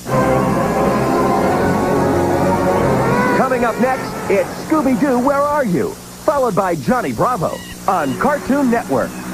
Coming up next, it's Scooby-Doo, Where Are You? Followed by Johnny Bravo on Cartoon Network.